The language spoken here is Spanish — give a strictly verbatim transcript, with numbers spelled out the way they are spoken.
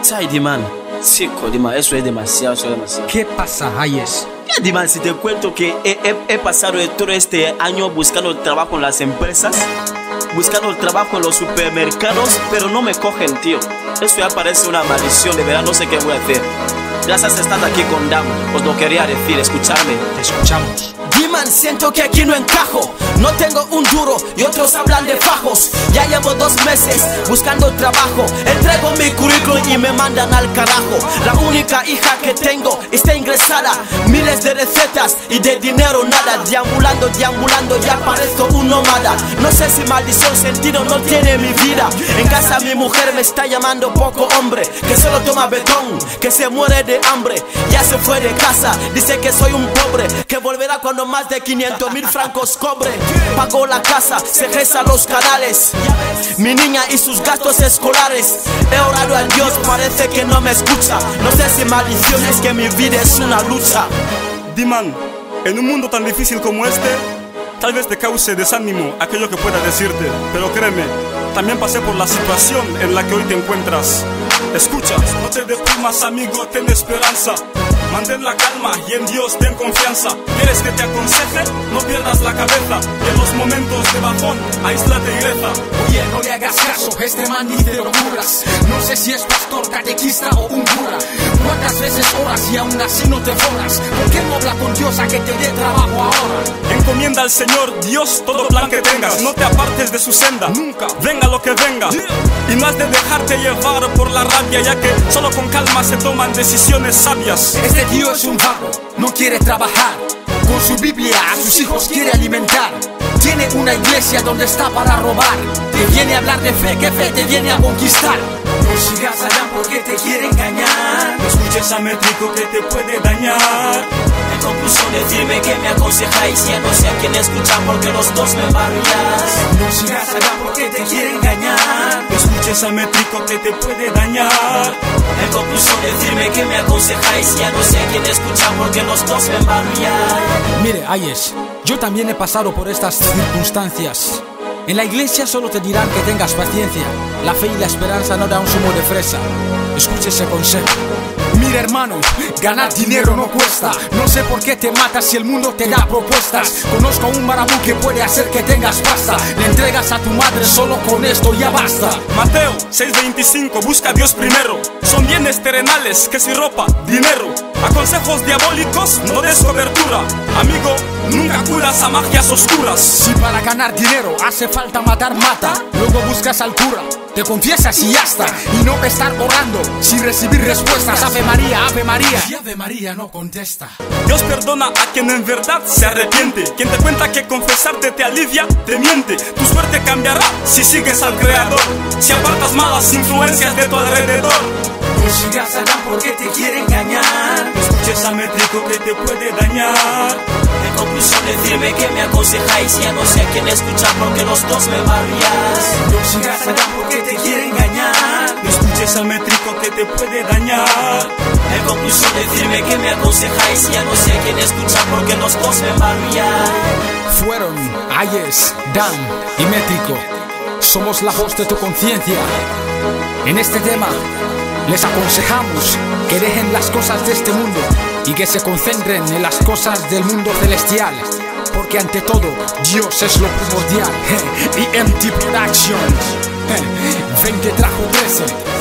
Chai, Diman, chico, Diman, eso es demasiado, eso es demasiado. ¿Qué pasa, Hayes? Ya, Diman, si te cuento que he, he, he pasado todo este año buscando trabajo en las empresas, buscando el trabajo en los supermercados, pero no me cogen, tío. Eso ya parece una maldición, de verdad no sé qué voy a hacer. Gracias a estar aquí con Dam, os lo quería decir, escucharme. Te escuchamos. Diman, siento que aquí no encajo. No tengo un duro y otros hablan de fajos. Ya llevo dos meses buscando trabajo. Entrego mi currículum y me mandan al carajo. La única hija que tengo está ingresada. Miles de recetas y de dinero nada. Deambulando, deambulando, ya parezco un nómada. No sé si maldición sentido no tiene mi vida. En casa mi mujer me está llamando poco hombre, que solo toma betón, que se muere de hambre. Ya se fue de casa, dice que soy un pobre, que volverá cuando más de quinientos mil francos cobre. Pagó la casa, se reza los canales, mi niña y sus gastos escolares. He orado a Dios, parece que no me escucha. No sé si maldición es que mi vida es una lucha. Diman, en un mundo tan difícil como este, tal vez te cause desánimo aquello que pueda decirte, pero créeme, también pasé por la situación en la que hoy te encuentras. Escucha, no te deprimas, amigo, ten esperanza. Mantén la calma y en Dios ten confianza. ¿Quieres que te aconseje? No pierdas la cabeza. Y en los momentos de bajón, aíslate y reza. Oye, no le hagas caso, este man dice locuras. No sé si es pastor, catequista o un cura. ¿Cuántas veces oras y aún así no te forras? ¿Por qué no habla con Dios a que te dé trabajo ahora? Encomienda al Señor, Dios, todo plan que tengas. No te apartes de su senda, nunca, venga lo que venga. Y no has de dejarte llevar por la rabia, ya que solo con calma se toman decisiones sabias. Este tío es un vago, no quiere trabajar. Con su Biblia a sus hijos quiere alimentar. Tiene una iglesia donde está para robar. Te viene a hablar de fe, que fe te viene a conquistar. No sigas allá porque te quiere engañar. No escuches a métrico que te puede dañar. En conclusión, decirme que me aconsejáis. Ya no sé a quién escuchar porque los dos me embarrillas. No sigas allá porque te quiere engañar. No escuches a métrico que te puede dañar. En conclusión, decirme que me aconsejáis. Ya no sé a quién escuchar porque los dos me embarrillas. Mire, Hayes, yo también he pasado por estas circunstancias. En la iglesia solo te dirán que tengas paciencia. La fe y la esperanza no dan un zumo de fresa. Escuche ese consejo. Mira, hermano, ganar dinero no cuesta. No sé por qué te matas si el mundo te da propuestas. Conozco a un marabú que puede hacer que tengas pasta. Le entregas a tu madre, solo con esto ya basta. Mateo seis veinticinco, busca a Dios primero. Son bienes terrenales que si ropa, dinero. A consejos diabólicos no des cobertura. Amigo, nunca curas a magias oscuras. Si para ganar dinero hace falta matar, mata. Luego buscas al cura, te confiesas y ya está. Y no estar orando sin recibir respuestas. Ave María, Ave María, y Ave María no contesta. Dios perdona a quien en verdad se arrepiente. Quien te cuenta que confesarte te alivia, te miente. Tu suerte cambiará si sigues al Creador. Si apartas malas influencias de tu alrededor. No sigas allá porque te quiere engañar. No escuches a métrico que te puede dañar. En conclusión, decirme que me aconsejáis. Ya no sé a quién escuchar porque los dos me embarrillas. No sigas allá porque te quiere engañar. No escuches al métrico que te puede dañar. En conclusión, decirme que me aconsejáis. Ya no sé a quién escuchar porque los dos me embarrillan. Fueron Hayes, Dam y Métrico. Somos la voz de tu conciencia. En este tema les aconsejamos que dejen las cosas de este mundo y que se concentren en las cosas del mundo celestial, porque ante todo Dios es lo primordial. E M T Productions veinte trajo trece.